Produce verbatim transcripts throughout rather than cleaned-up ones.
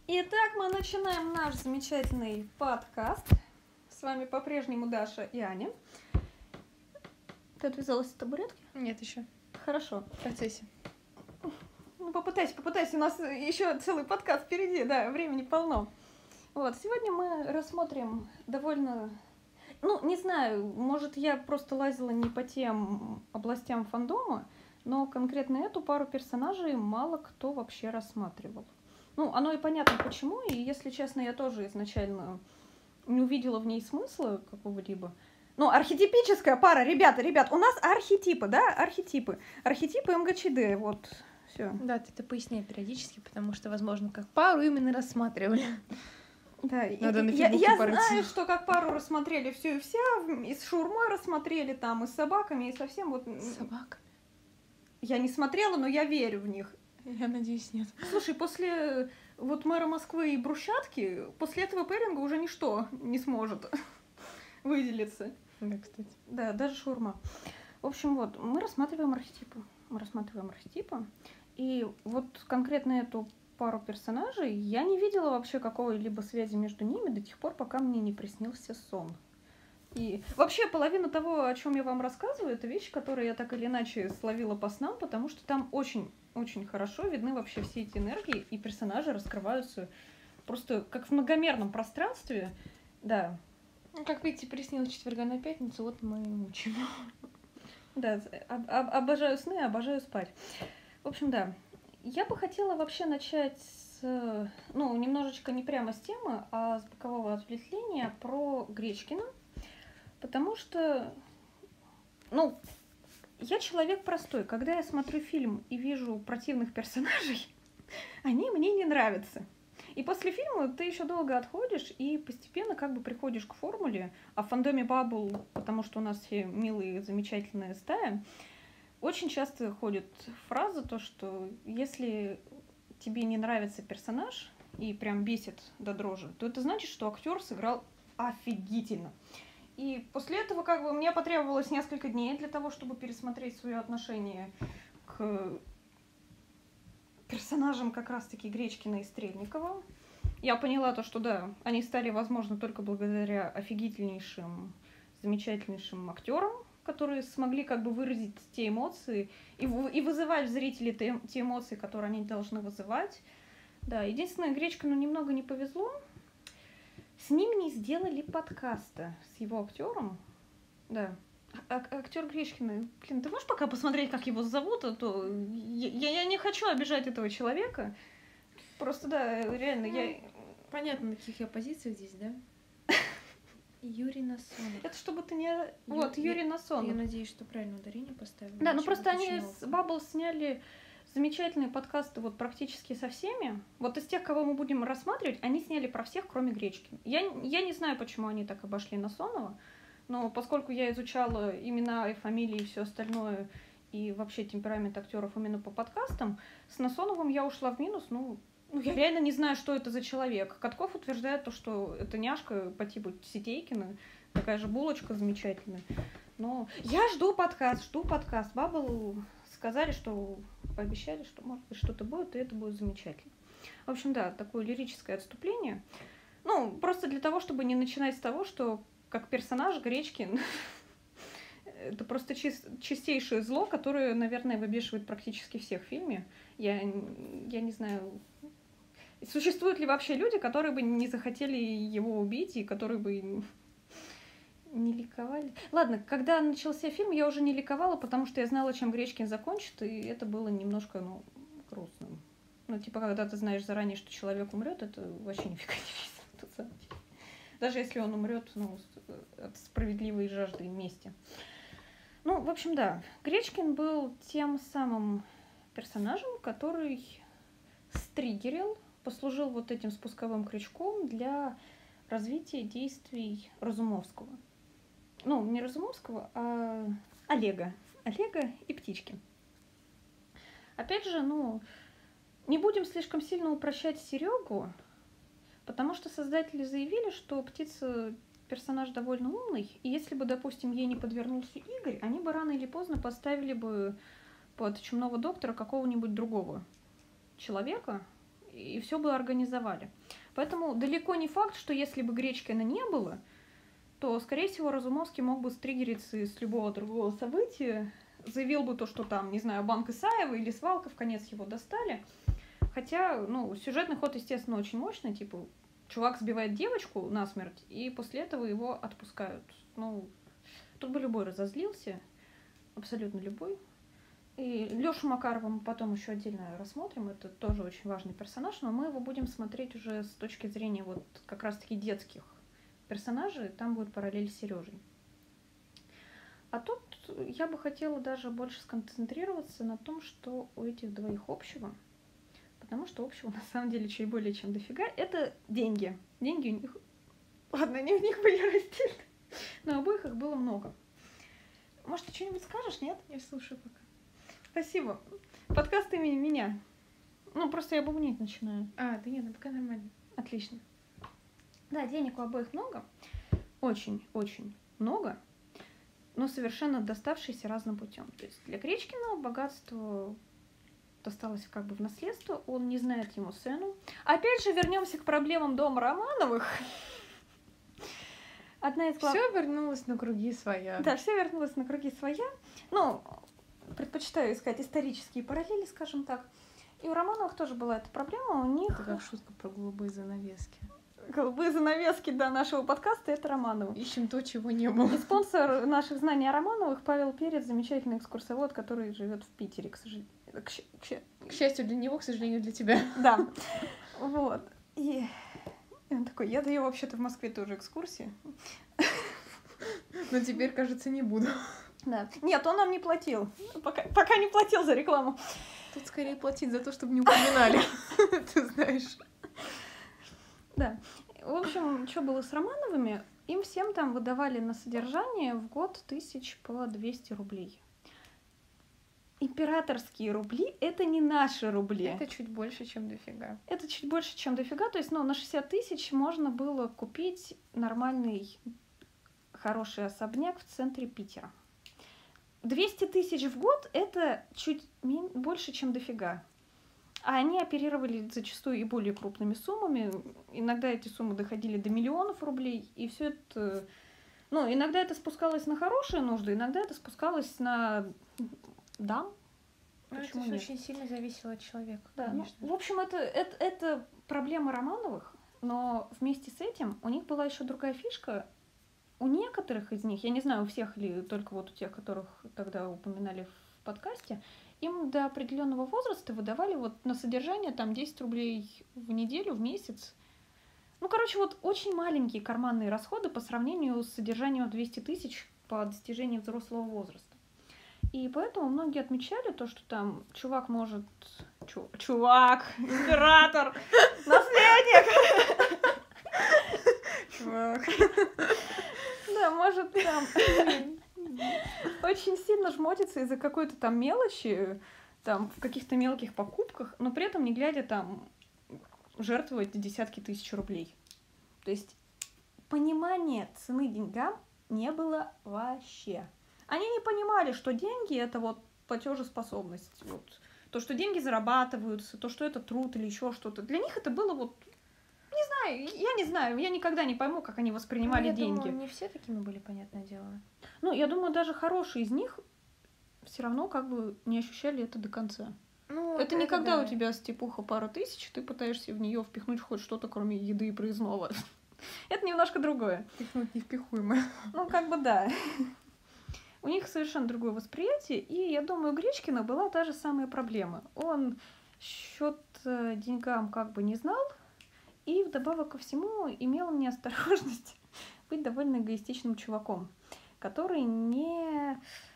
Итак, мы начинаем наш замечательный подкаст. С вами по-прежнему Даша и Аня. Ты отвязалась от табуретки? Нет, еще. Хорошо. В процессе. Ну, попытайся, попытайся. У нас еще целый подкаст впереди, да, времени полно. Вот, сегодня мы рассмотрим довольно... Ну, не знаю, может, я просто лазила не по тем областям фандома, но конкретно эту пару персонажей мало кто вообще рассматривал. Ну, оно и понятно почему, и, если честно, я тоже изначально не увидела в ней смысла какого-либо. Ну, архетипическая пара, ребята, ребят, у нас архетипы, да, архетипы. Архетипы МГЧД, вот, все. Да, ты это поясняй периодически, потому что, возможно, как пару именно рассматривали. Да, Надо и, на я, я порыться. знаю, что как пару рассмотрели все и вся, и с шаурмой рассмотрели там, и с собаками, и совсем вот... С собаками? Я не смотрела, но я верю в них. Я надеюсь, нет. Слушай, после вот мэра Москвы и брусчатки, после этого пэринга уже ничто не сможет выделиться. Да, кстати. Да, даже шаурма. В общем, вот, мы рассматриваем архетипы. Мы рассматриваем архетипы. И вот конкретно эту пару персонажей я не видела вообще какой-либо связи между ними до тех пор, пока мне не приснился сон. И вообще половина того, о чем я вам рассказываю, это вещи, которые я так или иначе словила по снам, потому что там очень-очень хорошо видны вообще все эти энергии, и персонажи раскрываются просто как в многомерном пространстве. Да. Ну, как видите, приснилось с четверга на пятницу, вот мы и мучим. Да, об- об- обожаю сны, обожаю спать. В общем, да. Я бы хотела вообще начать с, ну, немножечко не прямо с темы, а с бокового ответвления про Гречкина. Потому что, ну, я человек простой. Когда я смотрю фильм и вижу противных персонажей, они мне не нравятся. И после фильма ты еще долго отходишь и постепенно как бы приходишь к формуле. А в фандоме Баббл, потому что у нас все милые, замечательные стая, очень часто ходит фраза, то, что если тебе не нравится персонаж и прям бесит до дрожи, то это значит, что актер сыграл офигительно. И после этого как бы мне потребовалось несколько дней для того, чтобы пересмотреть свое отношение к персонажам как раз-таки Гречкина и Стрельникова. Я поняла то, что да, они стали возможны только благодаря офигительнейшим, замечательнейшим актерам, которые смогли как бы выразить те эмоции и, и вызывать в зрителей те, те эмоции, которые они должны вызывать. Да, единственное, Гречкину немного не повезло. С ним не сделали подкаста с его актером. Да. А- актер Гречкина. Блин, ты можешь пока посмотреть, как его зовут? А то я, я не хочу обижать этого человека. Просто, да, реально, ну, я... Понятно, на каких я позициях здесь, да? Юрий Насонов. Это чтобы ты не... Ю... Вот, Юрий Насонов. Я надеюсь, что правильно ударение поставила. Да, ну просто они с Баббл сняли замечательные подкасты вот практически со всеми. Вот из тех, кого мы будем рассматривать, они сняли про всех, кроме Гречкина. Я, я не знаю, почему они так обошли Насонова, но поскольку я изучала имена и фамилии и все остальное, и вообще темперамент актеров именно по подкастам, с Насоновым я ушла в минус, ну, ну я реально не знаю, что это за человек. Катков утверждает то, что это няшка по типу Сетейкина, такая же булочка замечательная. Но я жду подкаст, жду подкаст. Баббл сказали, что пообещали, что может быть что-то будет, и это будет замечательно. В общем, да, такое лирическое отступление. Ну, просто для того, чтобы не начинать с того, что как персонаж Гречкин это просто чист, чистейшее зло, которое, наверное, выбешивает практически всех в фильме. Я, я не знаю, существуют ли вообще люди, которые бы не захотели его убить и которые бы не ликовали. Ладно, когда начался фильм, я уже не ликовала, потому что я знала, чем Гречкин закончит, и это было немножко, ну, грустно. Ну, типа, когда ты знаешь заранее, что человек умрет, это вообще нифига не весело. Даже если он умрет, ну, от справедливой жажды мести. Ну, в общем, да. Гречкин был тем самым персонажем, который стриггерил, послужил вот этим спусковым крючком для развития действий Разумовского. Ну, не Разумовского, а Олега. Олега и Птички. Опять же, ну, не будем слишком сильно упрощать Серегу, потому что создатели заявили, что Птица персонаж довольно умный, и если бы, допустим, ей не подвернулся Игорь, они бы рано или поздно поставили бы под Чумного доктора какого-нибудь другого человека, и все бы организовали. Поэтому далеко не факт, что если бы Гречкина не было, то, скорее всего, Разумовский мог бы стригериться из любого другого события, заявил бы то, что там, не знаю, банк Исаева или свалка, в конец его достали. Хотя, ну, сюжетный ход, естественно, очень мощный, типа, чувак сбивает девочку насмерть, и после этого его отпускают. Ну, тут бы любой разозлился, абсолютно любой. И Лёшу Макарова мы потом еще отдельно рассмотрим, это тоже очень важный персонаж, но мы его будем смотреть уже с точки зрения вот как раз-таки детских персонажей, там будет параллель с Сережей. А тут я бы хотела даже больше сконцентрироваться на том, что у этих двоих общего, потому что общего на самом деле чуть более чем дофига, это деньги. Деньги у них, ладно, они у них были раздельны, но обоих их было много. Может, ты что-нибудь скажешь, нет? Я слушаю пока. Спасибо. Подкаст имени меня. Ну, просто я бубнить начинаю. А, да нет, ну пока нормально. Отлично. Да, денег у обоих много. Очень-очень много. Но совершенно доставшиеся разным путем. То есть для Гречкина богатство досталось как бы в наследство. Он не знает ему цену. Опять же, вернемся к проблемам дома Романовых. Одна из глав... Все вернулось на круги своя. Да, все вернулось на круги своя. Ну, предпочитаю искать исторические параллели, скажем так. И у Романовых тоже была эта проблема. У них... Это как шутка про голубые занавески. Голубые занавески до нашего подкаста — это Романовы. Ищем то, чего не было. И спонсор наших знаний о Романовых — Павел Перец, замечательный экскурсовод, который живет в Питере, к сожалению. К, щ... к счастью для него, к сожалению для тебя. Да. Вот. И он такой: я даю вообще-то в Москве тоже экскурсии. Но теперь, кажется, не буду. Да. Нет, он нам не платил. Пока, пока не платил за рекламу. Тут скорее платить за то, чтобы не упоминали. Ты знаешь. Да. В общем, что было с Романовыми? Им всем там выдавали на содержание в год тысяч по двести рублей. Императорские рубли — это не наши рубли. Это чуть больше, чем дофига. Это чуть больше, чем дофига. То есть, ну, на шестьдесят тысяч можно было купить нормальный, хороший особняк в центре Питера. двести тысяч в год — это чуть больше, чем дофига. А они оперировали зачастую и более крупными суммами. Иногда эти суммы доходили до миллионов рублей. И все это... Ну, иногда это спускалось на хорошие нужды, иногда это спускалось на дам. Ну, это нет? очень сильно зависело от человека, Да, конечно. Ну, в общем, это, это, это проблема Романовых, но вместе с этим у них была еще другая фишка. У некоторых из них, я не знаю, у всех или только вот у тех, которых тогда упоминали в подкасте, им до определенного возраста выдавали вот на содержание там десять рублей в неделю, в месяц. Ну, короче, вот очень маленькие карманные расходы по сравнению с содержанием в двести тысяч по достижении взрослого возраста. И поэтому многие отмечали то, что там чувак может... Чу... Чувак, император, наследник! Чувак. Да, может там очень сильно жмотиться из-за какой-то там мелочи, там в каких-то мелких покупках, но при этом не глядя там жертвовать десятки тысяч рублей. То есть понимания цены деньгам не было вообще. Они не понимали, что деньги — это вот платежеспособность. Вот. То, что деньги зарабатываются, то, что это труд или еще что-то. Для них это было вот... Не знаю, я не знаю, я никогда не пойму, как они воспринимали ну, я деньги. Думаю, не все такими были, понятное дело. Ну, я думаю, даже хорошие из них все равно как бы не ощущали это до конца. Ну, это, это не когда да. у тебя степуха пара тысяч, ты пытаешься в нее впихнуть хоть что-то, кроме еды и проездного. Это немножко другое. Впихнуть невпихуемое. Ну, как бы да. У них совершенно другое восприятие, и я думаю, у Гречкина была та же самая проблема. Он счет деньгам как бы не знал, и вдобавок ко всему имел неосторожность быть довольно эгоистичным чуваком, который не,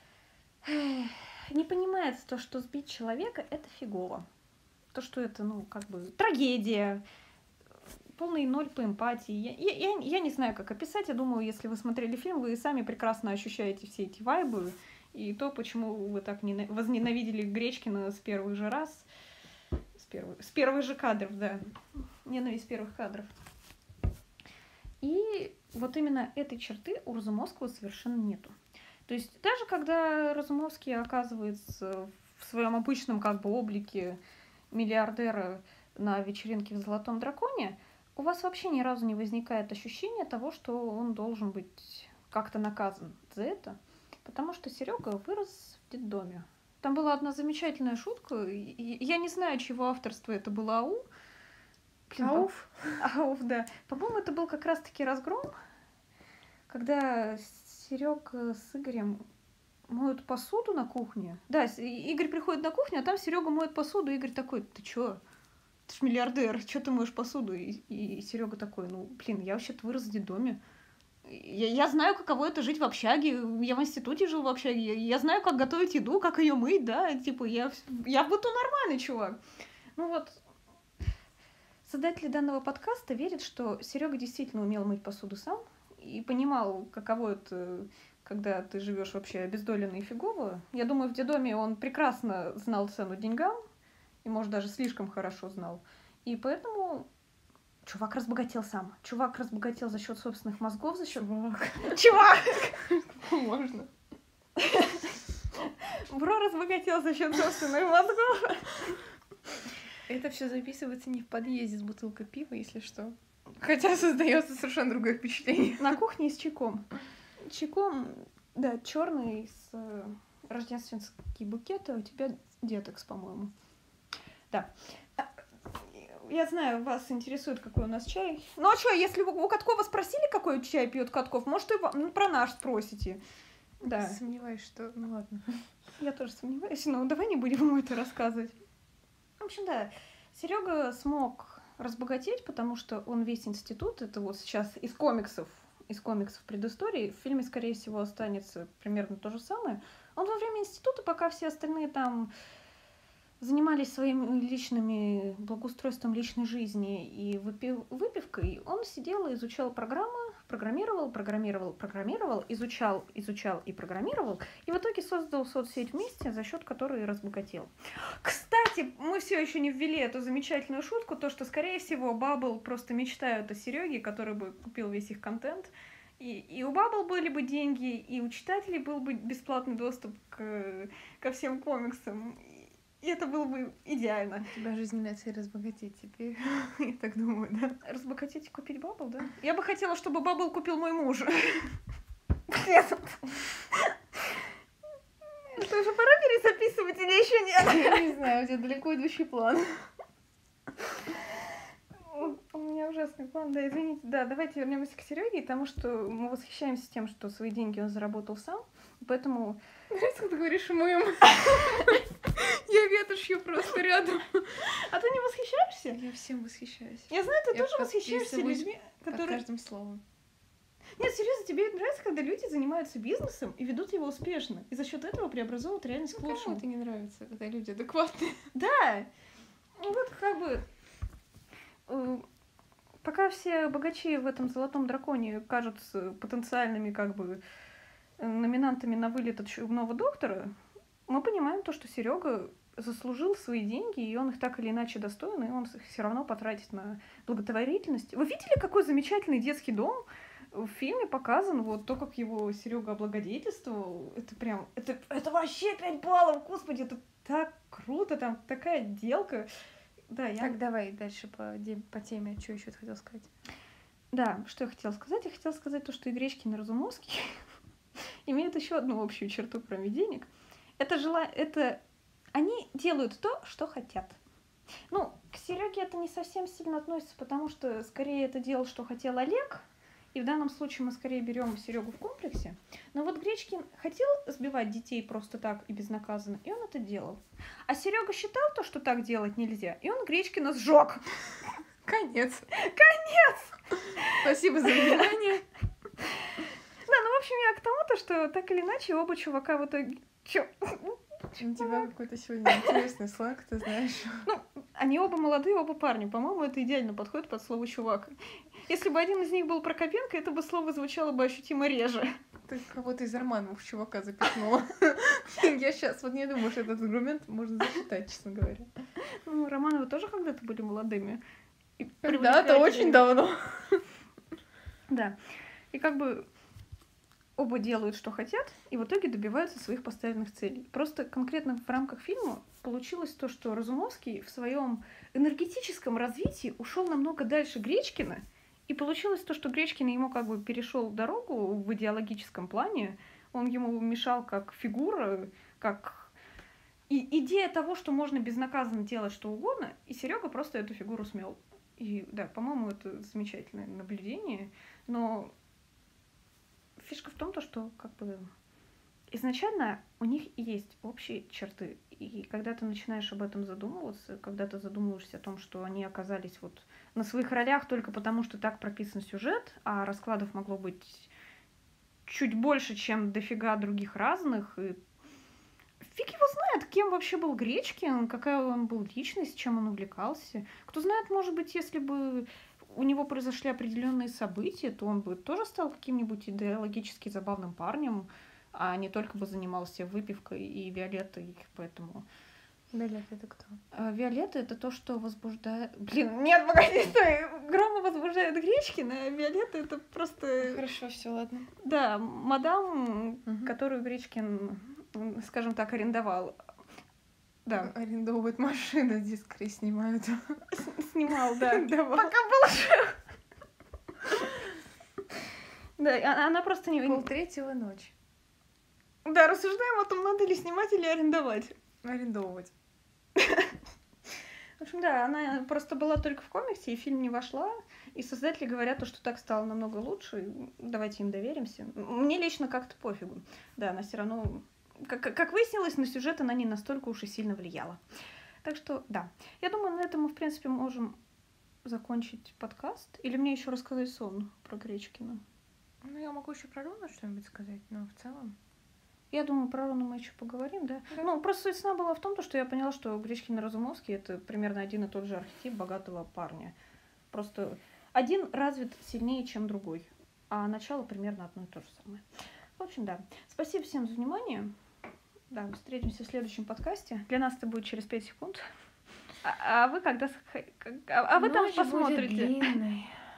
не понимает то, что сбить человека — это фигово. То, что это, ну, как бы трагедия, полный ноль по эмпатии. Я, я, я, я не знаю, как описать. Я думаю, если вы смотрели фильм, вы сами прекрасно ощущаете все эти вайбы. И то, почему вы так не, возненавидели Гречкина с первых же раз. С, первых, с первых же кадров, да. Ненависть первых кадров. И вот именно этой черты у Разумовского совершенно нету. То есть даже когда Разумовский оказывается в своем обычном как бы облике миллиардера на вечеринке в «Золотом драконе», у вас вообще ни разу не возникает ощущения того, что он должен быть как-то наказан за это, потому что Серега вырос в детдоме. Там была одна замечательная шутка, и я не знаю, чьего авторства это было. АУ. Блин, Ауф? Ауф, да. По-моему, это был как раз-таки «Разгром», когда Серега с Игорем моют посуду на кухне. Да, Игорь приходит на кухню, а там Серега моет посуду, и Игорь такой: ты чё? Ты ж миллиардер, чё ты моешь посуду? И, и Серега такой: ну, блин, я вообще-то вырос в детдоме. Я, я знаю, каково это жить в общаге. Я в институте жил в общаге. Я, я знаю, как готовить еду, как ее мыть, да. Типа, я, я в быту нормальный чувак. Ну вот, создатели данного подкаста верят, что Серега действительно умел мыть посуду сам и понимал, каково это, когда ты живешь вообще обездоленно и фигово. Я думаю, в детдоме он прекрасно знал цену деньгам, и, может, даже слишком хорошо знал. И поэтому чувак разбогател сам. Чувак разбогател за счет собственных мозгов, за счет... Чувак! Можно. Бро разбогател за счет собственных мозгов. Это все записывается не в подъезде с бутылкой пива, если что. Хотя создается совершенно другое впечатление. На кухне с чайком. Чайком, да, черный с э, рождественский букет, а у тебя детекс, по-моему. Да. Я знаю, вас интересует, какой у нас чай. Ну а что, если вы у Каткова спросили, какой чай пьет Катков, может, и ну, про наш спросите. Да. Сомневаюсь, что... Ну ладно. Я тоже сомневаюсь, но давай не будем ему это рассказывать. В общем, да, Серега смог разбогатеть, потому что он весь институт, это вот сейчас из комиксов, из комиксов предыстории, в фильме, скорее всего, останется примерно то же самое. Он во время института, пока все остальные там занимались своим личными благоустройством личной жизни и выпив, выпивкой, он сидел и изучал программы, программировал, программировал, программировал, изучал, изучал и программировал, и в итоге создал соцсеть вместе, за счет которой разбогател. Кстати, мы все еще не ввели эту замечательную шутку, то, что, скорее всего, Bubble просто мечтают о Сереге, который бы купил весь их контент. И, и у Bubble были бы деньги, и у читателей был бы бесплатный доступ к, ко всем комиксам. И это было бы идеально. У тебя жизненная цель разбогатеть теперь. Я так думаю, да? Разбогатеть и купить Bubble, да? Я бы хотела, чтобы Bubble купил мой муж. Нет. Это уже пора перезаписывать или еще нет? Я не знаю, у тебя далеко идущий план. У меня ужасный план, да, извините. Да, давайте вернемся к Сереге, потому что мы восхищаемся тем, что свои деньги он заработал сам, поэтому... Нравится, как ты говоришь моем. Я ветошью просто рядом. А ты не восхищаешься? Я всем восхищаюсь. Я знаю, ты Я тоже восхищаешься людьми, под которые... каждым словом. Нет, серьезно, тебе нравится, когда люди занимаются бизнесом и ведут его успешно, и за счет этого преобразовывают реальность к Ну, лучшему. кому это не нравится, когда люди адекватные. Да! Ну вот как бы... э, Пока все богачи в этом «Золотом драконе» кажутся потенциальными как бы номинантами на вылет от «Чумного доктора», мы понимаем то, что Серега заслужил свои деньги, и он их так или иначе достоин, и он их все равно потратит на благотворительность. Вы видели, какой замечательный детский дом? В фильме показан вот то, как его Серега облагодетельствовал. Это прям... Это, это вообще пять баллов! Господи, это так круто! Там такая отделка. Да, я... Так, давай дальше по, по теме. Что еще ты хотел сказать? Да, что я хотела сказать? Я хотела сказать то, что и Гречкин, и Разумовский имеют еще одну общую черту, кроме денег. Это жела... это они делают то, что хотят. Ну, к Сереге это не совсем сильно относится, потому что скорее это делал, что хотел Олег, и в данном случае мы скорее берем Серегу в комплексе. Но вот Гречкин хотел сбивать детей просто так и безнаказанно, и он это делал. А Серега считал то, что так делать нельзя, и он Гречкина сжег. Конец. Конец! Спасибо за внимание. Да, ну, в общем, я к тому, то, что так или иначе оба чувака в итоге... Чё? У тебя какой-то сегодня интересный сленг, ты знаешь. Ну, они оба молодые, оба парни. По-моему, это идеально подходит под слово «чувак». Если бы один из них был Прокопенко, это бы слово звучало бы ощутимо реже. Ты кого-то из Романовых чувака запихнула. Я сейчас вот не думаю, что этот аргумент можно зачитать, честно говоря. Ну, Романовы тоже когда-то были молодыми. Когда-то очень давно. Да. И как бы оба делают, что хотят, и в итоге добиваются своих поставленных целей. Просто конкретно в рамках фильма получилось то, что Разумовский в своем энергетическом развитии ушел намного дальше Гречкина, и получилось то, что Гречкин ему как бы перешел дорогу в идеологическом плане, он ему мешал как фигура, как и идея того, что можно безнаказанно делать что угодно, и Серега просто эту фигуру смел. И да, по-моему, это замечательное наблюдение, но фишка в том, то, что как бы изначально у них есть общие черты. И когда ты начинаешь об этом задумываться, когда ты задумываешься о том, что они оказались вот на своих ролях только потому, что так прописан сюжет, а раскладов могло быть чуть больше, чем дофига других разных, и фиг его знает, кем вообще был Гречкин, какая он был личность, чем он увлекался. Кто знает, может быть, если бы у него произошли определенные события, то он бы тоже стал каким-нибудь идеологически забавным парнем, а не только бы занимался выпивкой и Виолеттой, поэтому... Виолетта это кто? А Виолетта это то, что возбуждает... Блин, нет, погоди, стой! Грома возбуждает Гречкина, а Виолетта это просто... Хорошо, все, ладно. Да, мадам, Угу. которую Гречкин, скажем так, арендовал. Да. Арендовывают машины, дискрей снимают. Снимал, да. Давай. Пока был жив. Да, и она она просто не... Пол третьего ночи. Да, рассуждаем о том, надо ли снимать или арендовать. Арендовывать. В общем, да, она просто была только в комиксе, и в фильм не вошла. И создатели говорят, то, что так стало намного лучше. и Давайте им доверимся. Мне лично как-то пофигу. Да, она все равно... Как, как выяснилось, на сюжет она не настолько уж и сильно влияла. Так что, да. Я думаю, на этом мы, в принципе, можем закончить подкаст. Или мне еще рассказать сон про Гречкина? Ну, я могу еще про Руну что-нибудь сказать, но в целом... Я думаю, про Рону мы еще поговорим, да? Да. Ну, просто суть сна была в том, что я поняла, что Гречкин и Разумовский — это примерно один и тот же архетип богатого парня. Просто один развит сильнее, чем другой, а начало примерно одно и то же самое. В общем, да. Спасибо всем за внимание. Да, встретимся в следующем подкасте. Для нас это будет через пять секунд. А, а вы когда... А, а вы там Ночь посмотрите. будет длинной.